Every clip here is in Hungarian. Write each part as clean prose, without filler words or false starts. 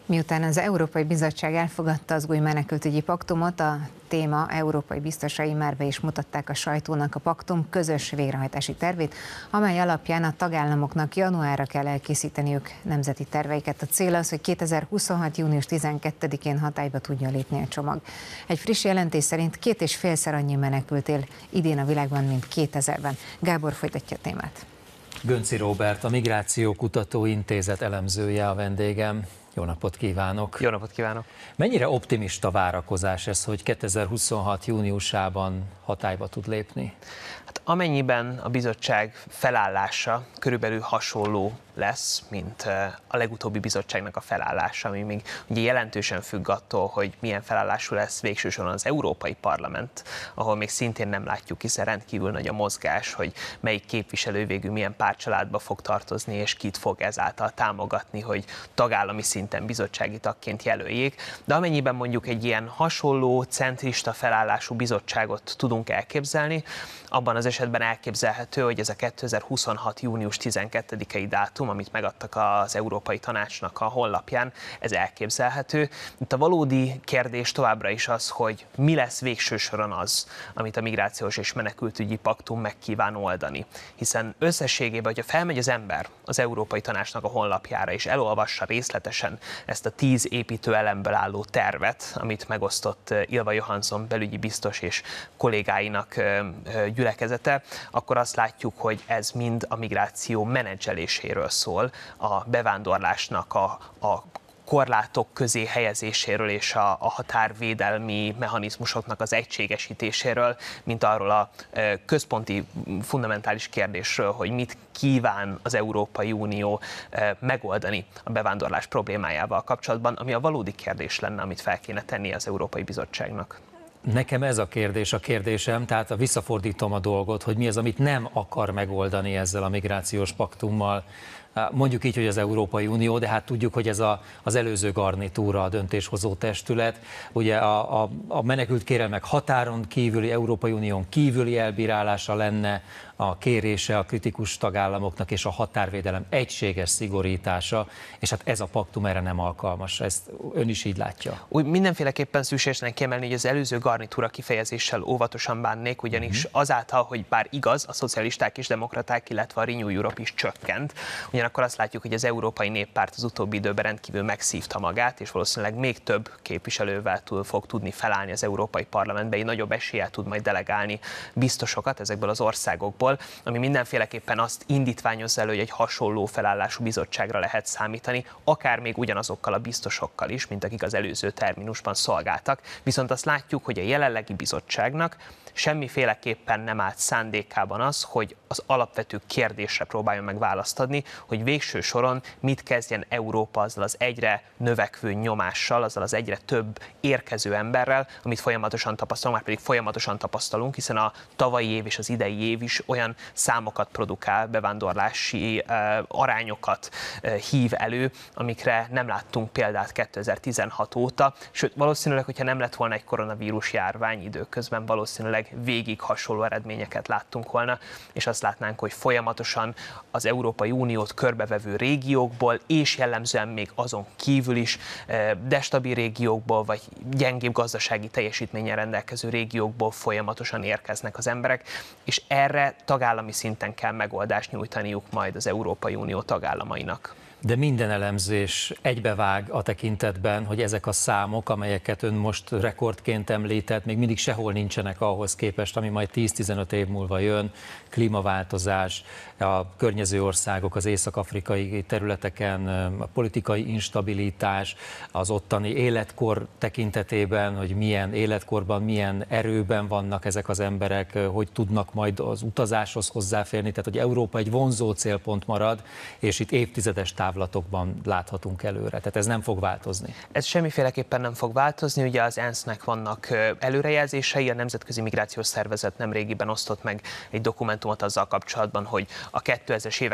Miután az Európai Bizottság elfogadta az új menekültügyi paktumot, a téma európai biztosai már be is mutatták a sajtónak a paktum közös végrehajtási tervét, amely alapján a tagállamoknak januárra kell elkészíteniük nemzeti terveiket. A cél az, hogy 2026. június 12-én hatályba tudjon lépni a csomag. Egy friss jelentés szerint 2,5-szer annyi menekült él idén a világban, mint 2000-ben. Gábor folytatja a témát. Gönci Róbert, a Migrációkutató Intézet elemzője a vendégem. Jó napot kívánok! Jó napot kívánok! Mennyire optimista várakozás ez, hogy 2026. júniusában hatályba tud lépni? Hát amennyiben a bizottság felállása körülbelül hasonló lesz, mint a legutóbbi bizottságnak a felállása, ami még ugye jelentősen függ attól, hogy milyen felállású lesz végső soron az Európai Parlament, ahol még szintén nem látjuk, hiszen rendkívül nagy a mozgás, hogy melyik képviselő végül milyen pártcsaládba fog tartozni, és kit fog ezáltal támogatni, hogy tagállami szinten bizottsági tagként jelöljék. De amennyiben mondjuk egy ilyen hasonló, centrista felállású bizottságot tudunk elképzelni, abban az esetben elképzelhető, hogy ez a 2026. június 12-i dátum, amit megadtak az Európai Tanácsnak a honlapján, ez elképzelhető. Itt a valódi kérdés továbbra is az, hogy mi lesz végső soron az, amit a migrációs és menekültügyi paktum meg kíván oldani. Hiszen összességében, hogyha felmegy az ember az Európai Tanácsnak a honlapjára és elolvassa részletesen ezt a 10 építő elemből álló tervet, amit megosztott Ylva Johansson belügyi biztos és kollégáinak gyülekezete, akkor azt látjuk, hogy ez mind a migráció menedzseléséről szól, a bevándorlásnak a korlátok közé helyezéséről és a határvédelmi mechanizmusoknak az egységesítéséről, mint arról a központi fundamentális kérdésről, hogy mit kíván az Európai Unió megoldani a bevándorlás problémájával kapcsolatban, ami a valódi kérdés lenne, amit fel kéne tenni az Európai Bizottságnak. Nekem ez a kérdésem, tehát visszafordítom a dolgot, hogy mi az, amit nem akar megoldani ezzel a migrációs paktummal. Mondjuk így, hogy az Európai Unió, de hát tudjuk, hogy ez az előző garnitúra, a döntéshozó testület. Ugye a menekült kérelmek határon kívüli, Európai Unión kívüli elbírálása lenne a kérése a kritikus tagállamoknak, és a határvédelem egységes szigorítása, és hát ez a paktum erre nem alkalmas. Ezt ön is így látja? Úgy mindenféleképpen szükségesnek kiemelni, hogy az előző garnitúra kifejezéssel óvatosan bánnék, ugyanis azáltal, hogy bár igaz, a szocialisták és demokraták, illetve a Renew Europe is csökkent, ugyanakkor azt látjuk, hogy az Európai Néppárt az utóbbi időben rendkívül megszívta magát, és valószínűleg még több képviselővel fog tudni felállni az Európai Parlamentbe, így nagyobb eséllyel tud majd delegálni biztosokat ezekből az országokból, ami mindenféleképpen azt indítványozza elő, hogy egy hasonló felállású bizottságra lehet számítani, akár még ugyanazokkal a biztosokkal is, mint akik az előző terminusban szolgáltak. Viszont azt látjuk, hogy a jelenlegi bizottságnak semmiféleképpen nem állt szándékában az, hogy az alapvető kérdésre próbáljon meg választ adni, hogy végső soron mit kezdjen Európa azzal az egyre növekvő nyomással, azzal az egyre több érkező emberrel, amit folyamatosan tapasztalunk, már pedig folyamatosan tapasztalunk, hiszen a tavalyi év és az idei év is olyan számokat produkál, bevándorlási arányokat hív elő, amikre nem láttunk példát 2016 óta, sőt valószínűleg, hogyha nem lett volna egy koronavírus járvány időközben, valószínűleg végig hasonló eredményeket láttunk volna, és azt látnánk, hogy folyamatosan az Európai Uniót körbevevő régiókból, és jellemzően még azon kívül is destabil régiókból, vagy gyengébb gazdasági teljesítménnyel rendelkező régiókból folyamatosan érkeznek az emberek, és erre tagállami szinten kell megoldást nyújtaniuk majd az Európai Unió tagállamainak. De minden elemzés egybevág a tekintetben, hogy ezek a számok, amelyeket ön most rekordként említett, még mindig sehol nincsenek ahhoz képest, ami majd 10-15 év múlva jön, klímaváltozás, a környező országok, az észak-afrikai területeken, a politikai instabilitás, az ottani életkor tekintetében, hogy milyen életkorban, milyen erőben vannak ezek az emberek, hogy tudnak majd az utazáshoz hozzáférni, tehát hogy Európa egy vonzó célpont marad, és itt évtizedes távlatokban láthatunk előre. Tehát ez nem fog változni. Ez semmiféleképpen nem fog változni. Ugye az ENSZ-nek vannak előrejelzései, a Nemzetközi Migrációs Szervezet nemrégiben osztott meg egy dokumentumot azzal kapcsolatban, hogy a 2000-es évek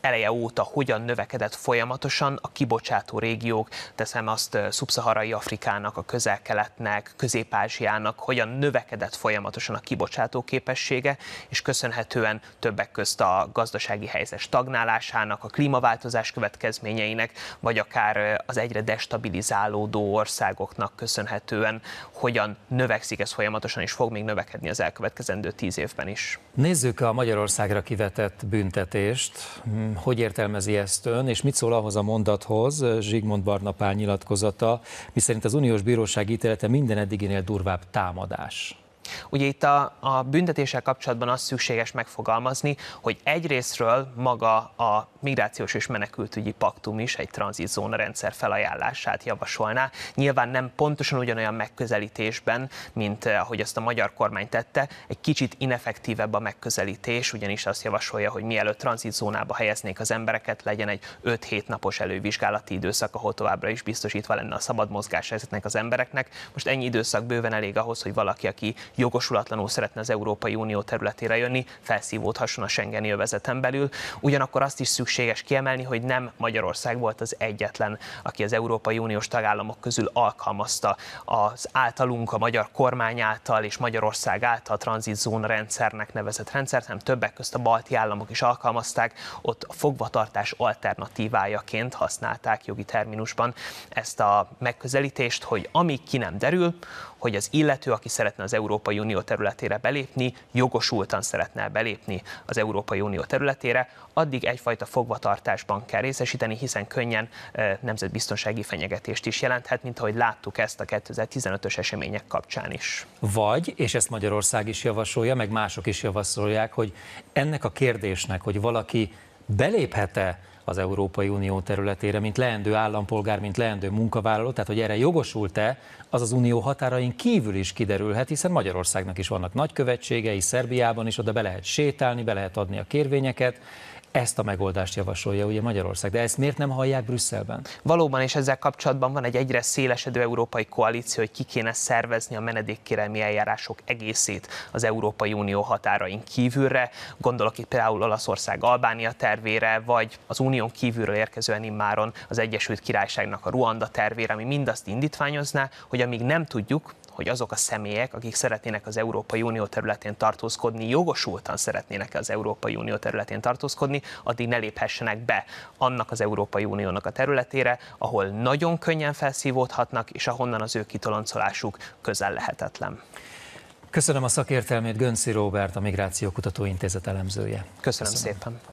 eleje óta hogyan növekedett folyamatosan a kibocsátó régiók, teszem azt szubszaharai Afrikának, a Közel-Keletnek, Közép-Ázsiának, hogyan növekedett folyamatosan a kibocsátó képessége, és köszönhetően többek közt a gazdasági helyzet stagnálásának, a klímaváltozás következményeinek, vagy akár az egyre destabilizálódó országoknak köszönhetően hogyan növekszik ez folyamatosan, és fog még növekedni az elkövetkezendő 10 évben is. Nézzük a Magyarországra kivetett büntetést. Hogy értelmezi ezt ön, és mit szól ahhoz a mondathoz, Zsigmond Barna Pál nyilatkozata, miszerint az uniós bíróság ítélete minden eddiginél durvább támadás? Ugye itt a büntetéssel kapcsolatban azt szükséges megfogalmazni, hogy egyrészről maga a migrációs és menekültügyi paktum is egy tranzitzóna rendszer felajánlását javasolná. Nyilván nem pontosan ugyanolyan megközelítésben, mint ahogy azt a magyar kormány tette, egy kicsit ineffektívebb a megközelítés, ugyanis azt javasolja, hogy mielőtt tranzitzónába helyeznék az embereket, legyen egy 5-7 napos elővizsgálati időszak, ahol továbbra is biztosítva lenne a szabad mozgás ezeknek az embereknek. Most ennyi időszak bőven elég ahhoz, hogy valaki, aki jogosulatlanul szeretne az Európai Unió területére jönni, felszívódhasson a Schengeni övezeten belül. Ugyanakkor azt is szükséges kiemelni, hogy nem Magyarország volt az egyetlen, aki az Európai Uniós tagállamok közül alkalmazta az általunk, a magyar kormány által és Magyarország által tranzitzóna rendszernek nevezett rendszert, hanem többek közt a balti államok is alkalmazták, ott a fogvatartás alternatívájaként használták jogi terminusban ezt a megközelítést, hogy amíg ki nem derül, hogy az illető, aki szeretne az Európai Unió területére belépni, jogosultan szeretne belépni az Európai Unió területére, addig egyfajta fogvatartásban kell részesíteni, hiszen könnyen nemzetbiztonsági fenyegetést is jelenthet, mint ahogy láttuk ezt a 2015-ös események kapcsán is. Vagy, és ezt Magyarország is javasolja, meg mások is javasolják, hogy ennek a kérdésnek, hogy valaki beléphet-e az Európai Unió területére, mint leendő állampolgár, mint leendő munkavállaló, tehát hogy erre jogosult-e, az unió határain kívül is kiderülhet, hiszen Magyarországnak is vannak nagykövetségei, Szerbiában is, oda be lehet sétálni, be lehet adni a kérvényeket. Ezt a megoldást javasolja ugye Magyarország, de ezt miért nem hallják Brüsszelben? Valóban, és ezzel kapcsolatban van egy egyre szélesedő európai koalíció, hogy ki kéne szervezni a menedékkérelmi eljárások egészét az Európai Unió határain kívülre. Gondolok itt például Olaszország-Albánia tervére, vagy az unión kívülről érkezően immáron az Egyesült Királyságnak a Ruanda tervére, ami mindazt indítványozná, hogy amíg nem tudjuk, hogy azok a személyek, akik szeretnének az Európai Unió területén tartózkodni, jogosultan szeretnének az Európai Unió területén tartózkodni, addig ne léphessenek be annak az Európai Uniónak a területére, ahol nagyon könnyen felszívódhatnak, és ahonnan az ő kitoloncolásuk közel lehetetlen. Köszönöm a szakértelmét, Gönczi Róbert, a Migráció Kutatóintézet elemzője. Köszönöm szépen.